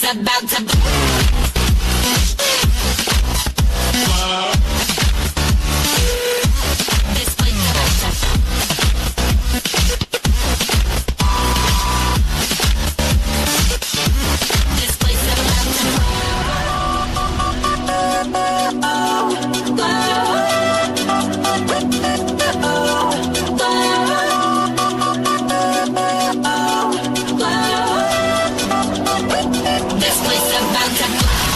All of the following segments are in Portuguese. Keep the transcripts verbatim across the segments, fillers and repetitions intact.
about to This place about to This place about to This place about to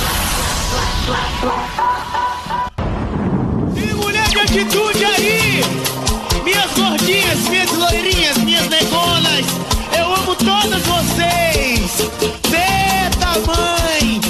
E mulher de atitude aí, minhas gordinhas, minhas loirinhas, minhas negonas, eu amo todas vocês. Beta mãe.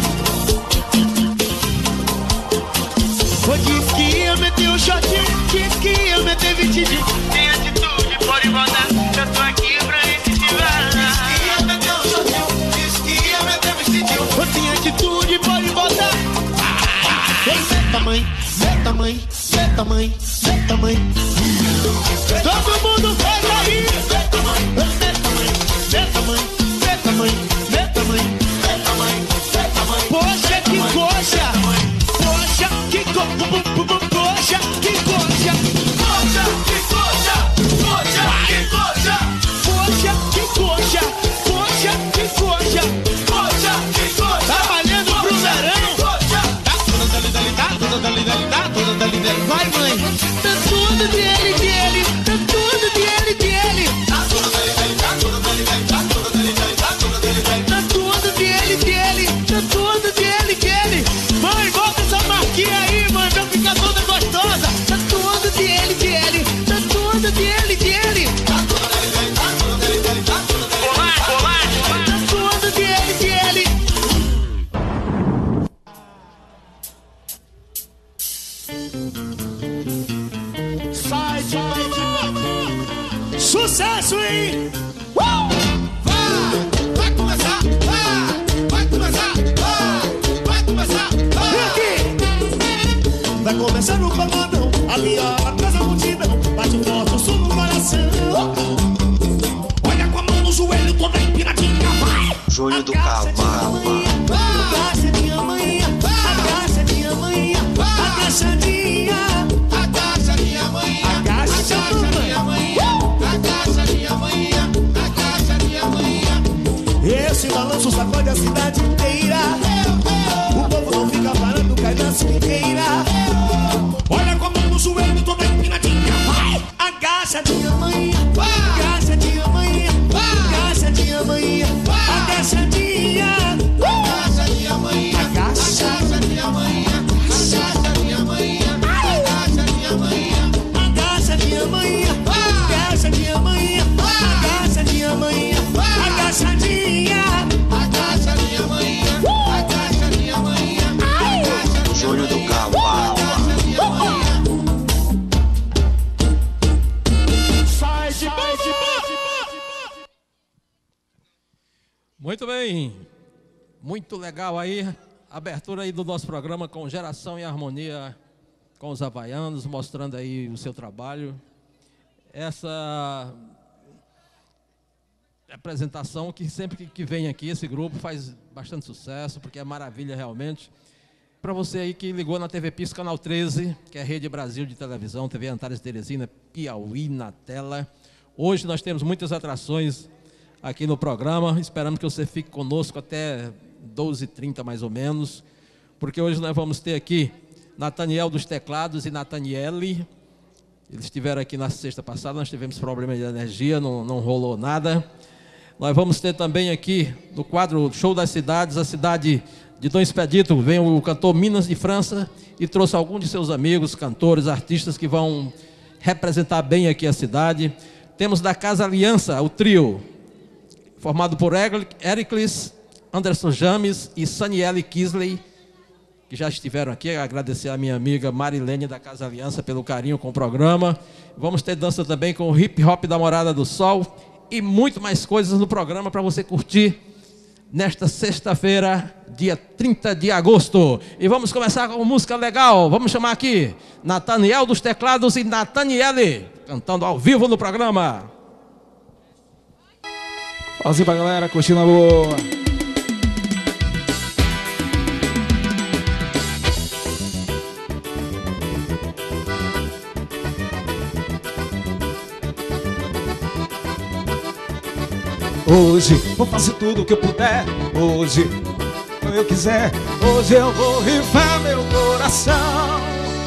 Ô, disse que ia meter um shotinho, disse que ia meter vestidinho. Tem atitude, pode voltar, eu tô aqui pra incentivar. Disse que ia meter um shotinho, disse que ia meter vestidinho. Ô, tem atitude, pode voltar. Beta mãe, beta mãe, beta mãe, beta mãe. Todo mundo faz aí. Beta mãe, beta mãe, beta mãe, beta mãe, beta mãe, beta mãe, beta mãe. Poxa, que coxa. Poxa, que coxa. Poxa, que coxa. Poxa, que coxa. Poxa, que coxa. Poxa, que coxa. Poxa, que coxa. Poxa, que coxa. Tá valendo pro verão. Tá toda dali, dali, tá toda dali, dali, tá toda dali, dali. Vai, mãe. Tá tudo dele, dele. Tá tudo dele, dele. Tá toda dali, dali, tá toda dali, dali, tá toda dali, dali, tá toda dali, dali. Tá tudo dele, dele. Tá tudo dele, dele. Mãe, bota essa marquinha aí, mãe, pra ficar toda gostosa. Tá tudo dele, dele. Tá tudo dele, dele. Tá toda dali, dali, tá toda dali, dali, tá toda dali, dali. Bolacha, bolacha. Tá tudo dele, dele. Sai, sai, sai. Sucesso, hein? Uh! Vai, vai começar, vai, vai começar, vai, vai começar, vai. E aqui? Vai começar no pagodão, ali ó, atrás da multidão, bate forte o som no coração. Olha com a mão no joelho, toda empinadinha, vai. Joelho do cavalo. Agacha minha mãe, agacha minha mãe, agachadinha. Agacha minha mãe, agacha minha mãe, agacha minha mãe, agacha minha mãe. Esse balanço sacode a cidade inteira. O povo não fica parando, cai na swingueira. Olha com a mão no joelho, toda empinadinha, vai. Agacha minha mãe, agacha minha mãe, agacha minha mãe, agachadinha. Agacha minha mãe, agacha minha mãe, agacha minha mãe, agacha minha mãe, agacha minha mãe, agacha minha mãe, agacha minha mãe, agachadinha. Agacha minha mãe, agacha minha mãe, Joelho do cavalo. sai de baixo. Muito bem, muito legal aí, abertura aí do nosso programa com Geração em Harmonia com os havaianos, mostrando aí o seu trabalho. Essa apresentação que sempre que vem aqui, esse grupo faz bastante sucesso, porque é maravilha realmente. Para você aí que ligou na T V Pix, canal treze, que é a Rede Brasil de televisão, T V Antares Teresina, Piauí na tela. Hoje nós temos muitas atrações aqui no programa, esperamos que você fique conosco até doze e trinta mais ou menos, porque hoje nós vamos ter aqui Nathaniel dos teclados e Nathaniele. Eles estiveram aqui na sexta passada, nós tivemos problema de energia, não, não rolou nada. Nós vamos ter também aqui no quadro Show das Cidades, a cidade de Dom Expedito, vem o cantor Minas de França e trouxe alguns de seus amigos, cantores, artistas que vão representar bem aqui a cidade. Temos da Casa Aliança, o trio, formado por Ericles, Anderson James e Saniele Kisley, que já estiveram aqui. Agradecer a minha amiga Marilene da Casa Aliança pelo carinho com o programa. Vamos ter dança também com o Hip Hop da Morada do Sol e muito mais coisas no programa para você curtir nesta sexta-feira, dia trinta de agosto. E vamos começar com música legal. Vamos chamar aqui Nathaniel dos teclados e Nathaniele cantando ao vivo no programa. Fala assim pra galera, curtindo a boa. Hoje vou fazer tudo o que eu puder. Hoje, quando eu quiser. Hoje eu vou rifar meu coração.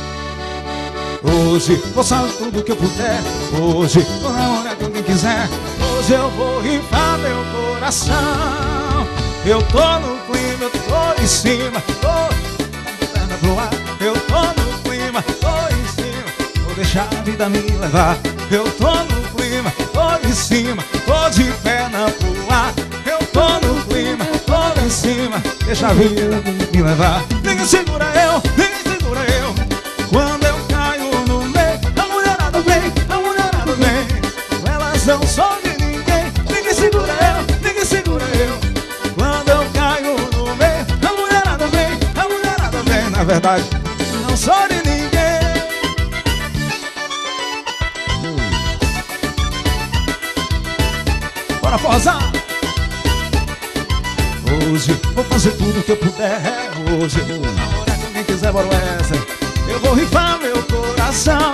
Hoje vou fazer tudo o que eu puder. Hoje vou namorar com quem quiser. Hoje eu vou rifar meu coração. Eu tô no clima, eu tô em cima. Tô de perna pro ar. Eu tô no clima, tô em cima. Vou deixar a vida me levar. Eu tô no clima, tô em cima. Tô de perna pro ar. Eu tô no clima, tô em cima. Deixa a vida me levar. Ninguém segura eu, ninguém segura eu. Quando eu caio no meio, a mulherada vem, a mulherada vem. Elas não são de ninguém. Ninguém segura eu, ninguém segura eu. Quando eu caio no meio, a mulherada vem, a mulherada vem. Na verdade, não sou de ninguém. Bora posar. Hoje vou fazer tudo que eu puder. Hoje namorar com quem quiser, bora essa. Eu vou rifar meu coração.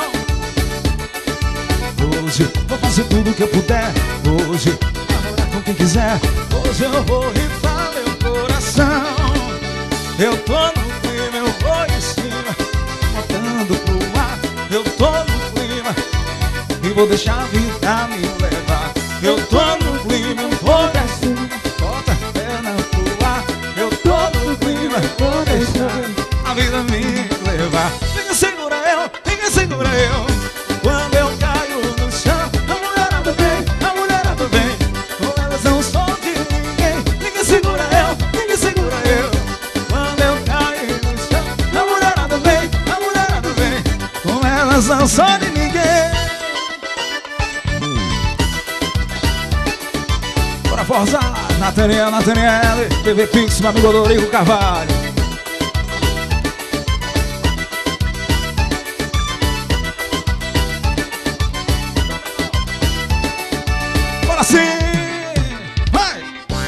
Hoje vou fazer tudo que eu puder. Hoje namorar com quem quiser. Hoje eu vou rifar meu coração. Eu tô no clima, eu vou em cima. Botando pro ar. Eu tô no clima e vou deixar a vida me levar. Eu tô no clima, eu vou pra cima. Bota a perna pro ar. Eu tô no clima, vou deixar a vida me levar. Ninguém segura eu, ninguém segura eu. Quando eu caio no chão, a mulherada vem, a mulherada vem. Com elas não sou de ninguém. Ninguém segura eu, ninguém segura eu. Quando eu caio no chão, a mulherada vem, a mulherada vem. Com elas não sou de ninguém. Bora forçar. Nathaniel, Nathaniel, T V Pix, meu amigo Rodrigo Carvalho. Bora sim! Vai!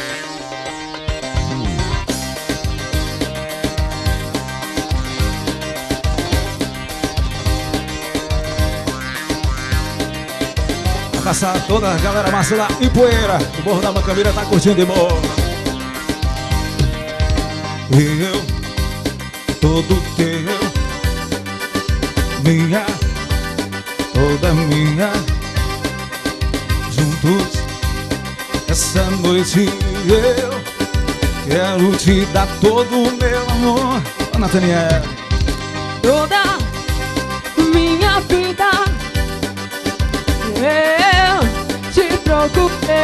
Abraçar toda a galera massa lá em Poeira. O Morro da Macambira tá curtindo de boa. E eu, todo teu, minha, toda minha. Juntos, essa noite eu quero te dar todo o meu amor. Ô, Nathaniel. Toda minha vida eu te procurei.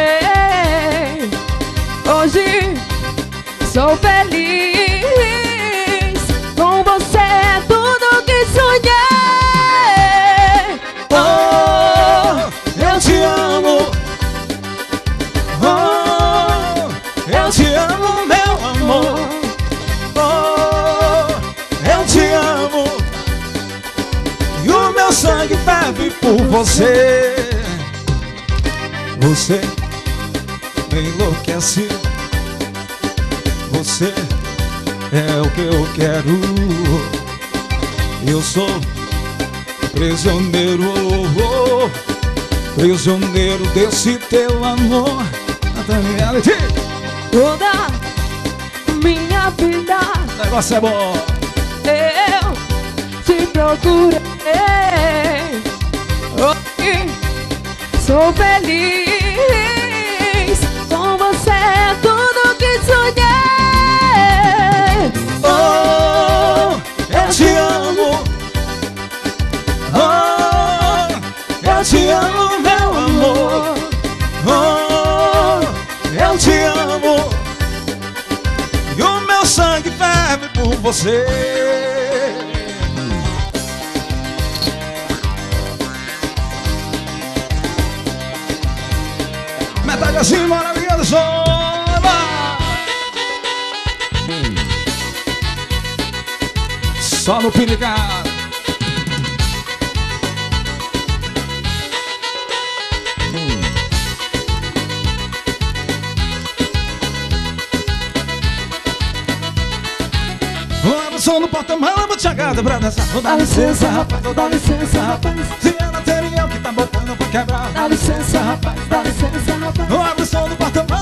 Hoje sou feliz. Com você é tudo que sonhei. Oh, eu te amo. Oh, eu te amo, meu amor. Oh, eu te amo. E o meu sangue ferve por você. Você me enlouquece. Você é o que eu quero. Eu sou prisioneiro, oh, oh, prisioneiro desse teu amor. Nathaniel, Toda minha vida o negócio é bom. eu te procurei. Hoje sou feliz. Com você é tudo que sonhei. Oh, eu te amo. Oh, eu te amo, meu amor. Oh, eu te amo. E o meu sangue ferve por você. Metade assim, maravilhoso, sola. Só no pinicado. O som no porta-mala, vou te chegada pra dançar. Dá licença, rapaz, dá licença, rapaz. Se é Nathaniel que tá botando pra quebrar. Dá licença, rapaz, dá licença, rapaz. Abre o som do porta-mala.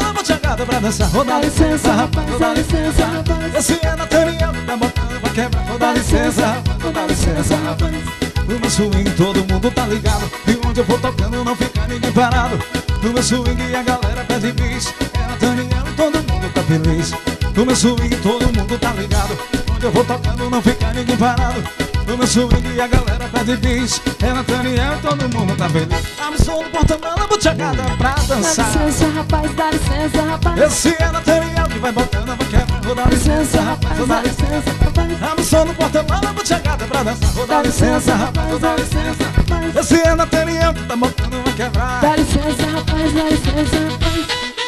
chegada pra dançar. Vou dar Dá licença, rapaz, vou dá dar licença, rapaz. Esse é Nathaniel que tá botando pra quebrar. Vou dar licença, rapaz, vou dar licença, rapaz. No meu swing todo mundo tá ligado, e onde eu vou tocando não fica ninguém parado. No meu swing a galera pede bis, é Nathaniel e todo mundo tá feliz. No meu swing todo mundo tá ligado, onde eu vou tocando não fica ninguém parado. No meu swing a galera pede bis, é Nathaniel e todo mundo tá feliz. A missão do porta-mala, chegada pra Dá dançar. licença, rapaz, dá licença, rapaz. Esse é Nathaniel que vai botando, vai quebrar. Vou dar licença, rapaz, vou dá dar licença. licença, rapaz. A missão no porta-mala, chegada pra dançar. Vou dar licença, rapaz, vou dar licença. rapaz. Esse é Nathaniel que tá botando, vai quebrar. Dá licença, rapaz, dá licença, rapaz.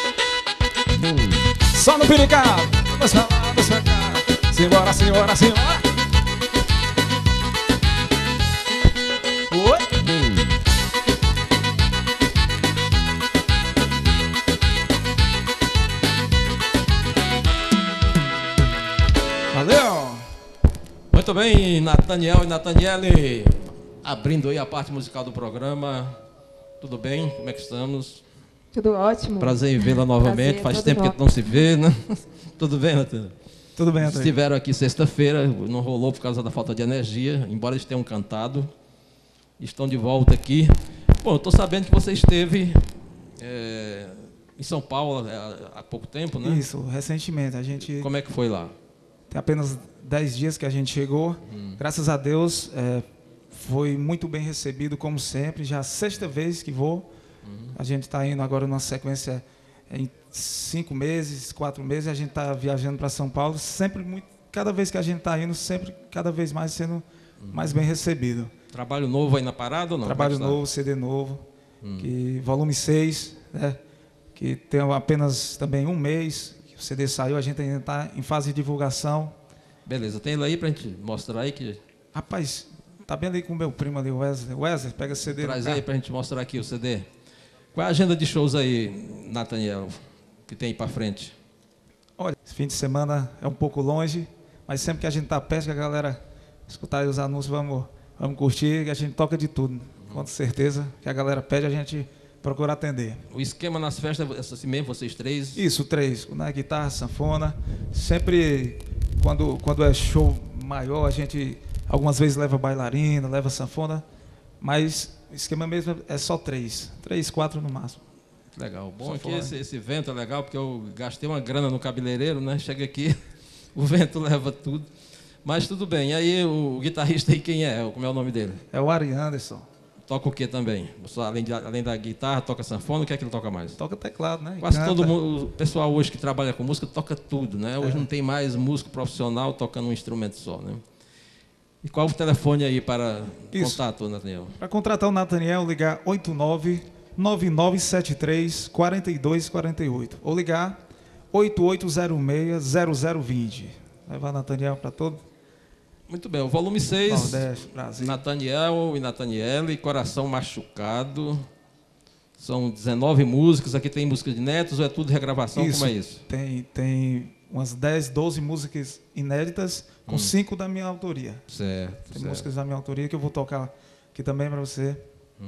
Só no piricado, dois pra lá, dois pra cá. Simbora, simbora, simbora. Oi? Valeu! Muito bem, Nathaniel e Nathaniele, abrindo aí a parte musical do programa. Tudo bem? Como é que estamos? Tudo ótimo. Prazer em vê-la novamente. Prazer, Faz tudo tempo que ótimo. não se vê, né? Tudo bem, Nathaniel? Tudo bem, Antônio? Estiveram aqui sexta-feira, não rolou por causa da falta de energia, embora eles tenham cantado. Estão de volta aqui. Bom, eu estou sabendo que você esteve é, em São Paulo é, há pouco tempo, né? Isso, recentemente. A gente Como é que foi lá? tem apenas dez dias que a gente chegou. Hum. Graças a Deus, é, foi muito bem recebido, como sempre. Já a sexta vez que vou. Uhum. A gente está indo agora numa sequência em cinco meses, quatro meses. A gente está viajando para São Paulo. Sempre muito, cada vez que a gente está indo, sempre cada vez mais sendo mais bem recebido. Trabalho novo aí na parada ou não? Trabalho Como é que novo, C D novo, Hum. que volume seis, né, que tem apenas também um mês que o C D saiu, a gente ainda está em fase de divulgação. está? Beleza, tem ele aí pra gente mostrar aí que. Rapaz, tá bem ali com o meu primo ali, o Wesley. Wesley, pega C D. no Traz carro. aí pra gente mostrar aqui o C D. Qual é a agenda de shows aí, Nathaniel, que tem aí pra frente? Olha, esse fim de semana é um pouco longe, mas sempre que a gente tá perto, que a galera escutar aí os anúncios, vamos, vamos curtir, que a gente toca de tudo. Com certeza, que a galera pede, a gente procura atender. O esquema nas festas é assim mesmo, vocês três? Isso, três, na guitarra, sanfona. Sempre, quando, quando é show maior, a gente algumas vezes leva bailarina, leva sanfona, mas o esquema mesmo é só três. Três, quatro no máximo. Legal. Bom Só é que fora. esse, esse vento é legal, porque eu gastei uma grana no cabeleireiro, né? Chega aqui, o vento leva tudo. Mas tudo bem. E aí, o guitarrista aí, quem é? Como é o nome dele? É o Ari Anderson. Toca o que também? Só, além, de, além da guitarra, toca sanfona, o que é que ele toca mais? Toca teclado, né? E Quase canta. todo mundo, o pessoal hoje que trabalha com música toca tudo, né? Hoje É. não tem mais músico profissional tocando um instrumento só, né? E qual o telefone aí para Isso. contato, Nathaniel? Para contratar o Nathaniel, ligar oito nove nove nove sete três quatro dois quatro oito ou ligar oito oito zero seis zero zero dois zero. Levar Nathaniel para todo Muito bem, o volume seis, Nordeste, Brasil. Nathaniel e Nathaniele, Coração Machucado. São dezenove músicas, aqui tem música de netos ou é tudo regravação? Isso. Como é isso? Tem, tem umas dez, doze músicas inéditas, com cinco da minha autoria. Certo, Tem certo. músicas da minha autoria que eu vou tocar aqui também para você.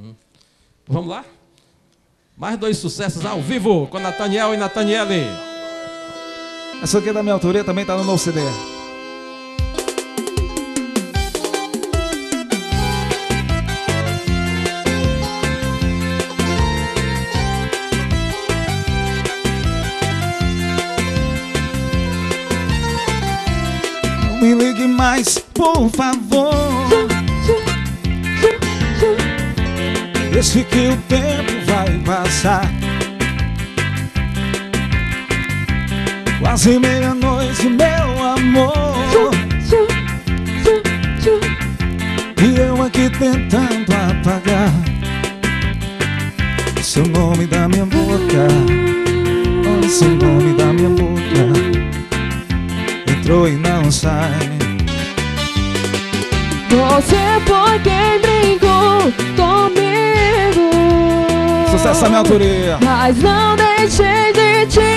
Vamos lá? Mais dois sucessos ao vivo com Nathaniel e Nathaniele. Essa aqui é da minha autoria, também está no novo C D. Não me ligue mais, por favor. Deixe que o tempo vai passar. Quase meia-noite, meu amor. E eu aqui tentando apagar o seu nome da minha boca. O seu nome da minha boca entrou e não sai. Você foi quem brincou comigo. Sucesso da minha autoria. Mas não deixei de te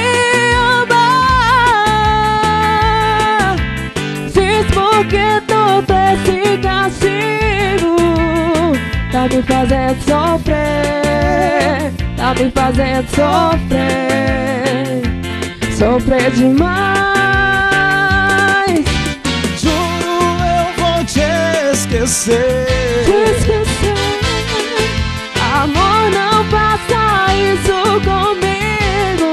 amar. Fiz porque tô pra esse castigo. Tá me fazendo sofrer. Tá me fazendo sofrer. sofrer demais. Juro, eu vou te esquecer. Te esquecer. Amor, não faça isso comigo.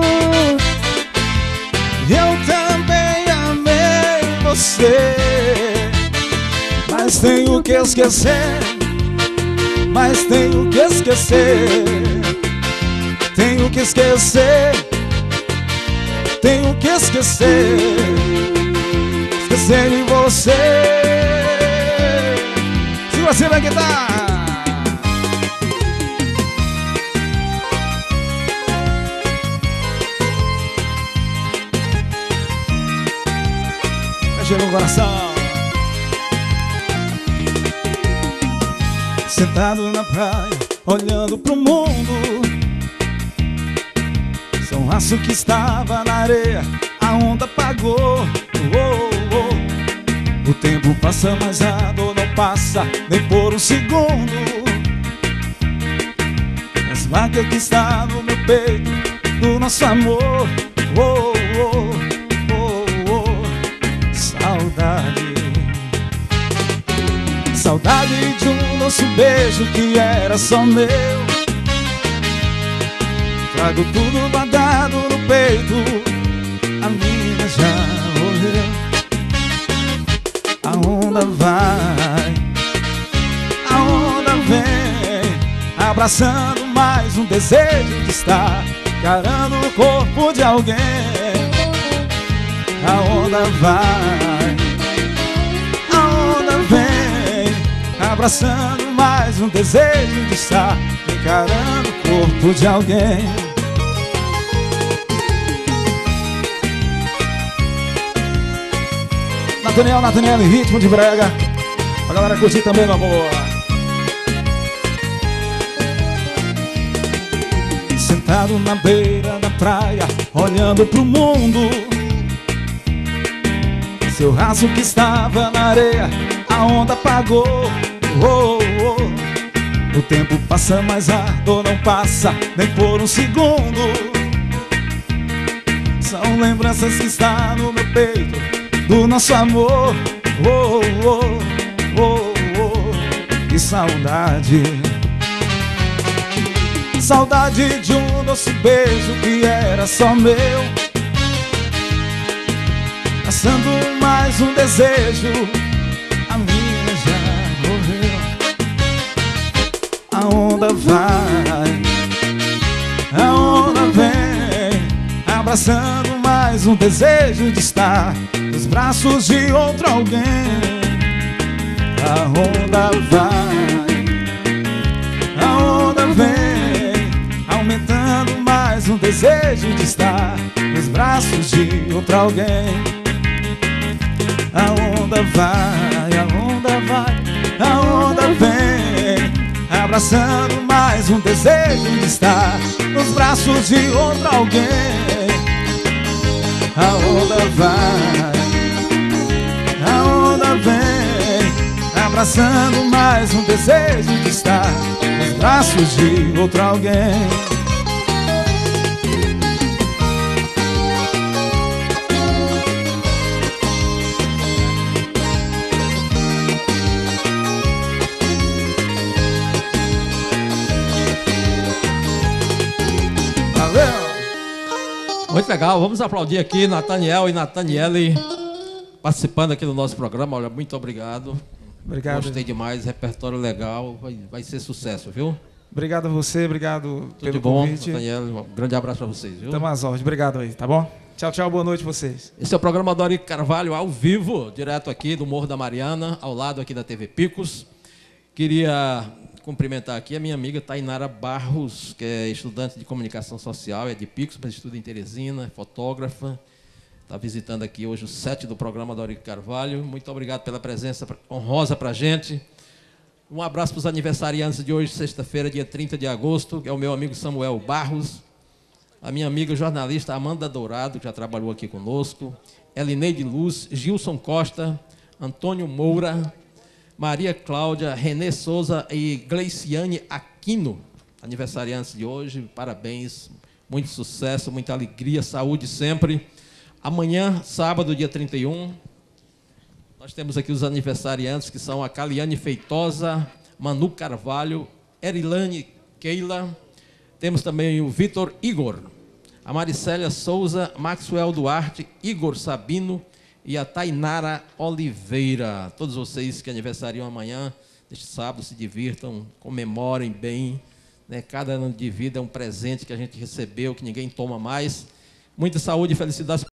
Eu também amei você, mas tenho que esquecer. Mas tenho que esquecer. Tenho que esquecer. Tenho que esquecer. Esquecer de você. Se você vai guitarra. Chega no coração. Sentado na praia, olhando pro mundo. Seu laço que estava na areia, a onda apagou. Oh, oh. O tempo passa, mas a dor não passa nem por um segundo. As marcas que está no meu peito, do nosso amor. Oh, oh, oh, oh. Saudade. Saudade de um nosso beijo que era só meu. Trago tudo guardado no peito. A mina já morreu. A onda vai, a onda vem, abraçando mais um desejo de estar encarando o corpo de alguém. A onda vai, a onda vem, abraçando mais um desejo de estar encarando o corpo de alguém. Nathaniel, Nathaniel em ritmo de brega, pra galera curtir também, meu amor. Sentado na beira da praia, olhando pro mundo. Seu rastro que estava na areia, a onda apagou. Oh, oh. O tempo passa, mas a dor não passa nem por um segundo. São lembranças que estão no meu peito, do nosso amor. Oh, oh, oh, oh. Que saudade. Saudade de um doce beijo que era só meu, passando mais um desejo. A minha já morreu. A onda vai, a onda vem, abraçando mais um desejo de estar nos braços de outro alguém. A onda vai, a onda vem, aumentando mais um desejo de estar nos braços de outro alguém. A onda vai, a onda vai, a onda vem, abraçando mais um desejo de estar nos braços de outro alguém. A onda vai, a onda vem, abraçando mais um desejo de estar nos braços de outro alguém. Muito legal, vamos aplaudir aqui Nathaniel e Nathaniele participando aqui do nosso programa. Olha, muito obrigado. Obrigado. Gostei demais, repertório legal, vai, vai ser sucesso, viu? Obrigado a você, obrigado Tudo pelo de bom, convite. Nathaniel, um grande abraço para vocês, viu? Tamo às ordens, obrigado aí, tá bom? Tchau, tchau, boa noite vocês. Esse é o programa do Auric Carvalho, ao vivo, direto aqui do Morro da Mariana, ao lado aqui da T V Picos. Queria cumprimentar aqui a minha amiga Tainara Barros, que é estudante de comunicação social, é de Picos, mas estuda em Teresina, é fotógrafa. Está visitando aqui hoje o set do programa do Auric Carvalho. Muito obrigado pela presença honrosa para a gente. Um abraço para os aniversariantes de hoje, sexta-feira, dia trinta de agosto, que é o meu amigo Samuel Barros, a minha amiga jornalista Amanda Dourado, que já trabalhou aqui conosco, Elineide Luz, Gilson Costa, Antônio Moura, Maria Cláudia, Renê Souza e Gleiciane Aquino, aniversariantes de hoje. Parabéns, muito sucesso, muita alegria, saúde sempre. Amanhã, sábado, dia trinta e um, nós temos aqui os aniversariantes, que são a Caliane Feitosa, Manu Carvalho, Erilane Keila, temos também o Vitor Igor, a Maricélia Souza, Maxwell Duarte, Igor Sabino e a Tainara Oliveira. Todos vocês que aniversariam amanhã, neste sábado, se divirtam, comemorem bem, né? Cada ano de vida é um presente que a gente recebeu, que ninguém toma mais. Muita saúde e felicidade.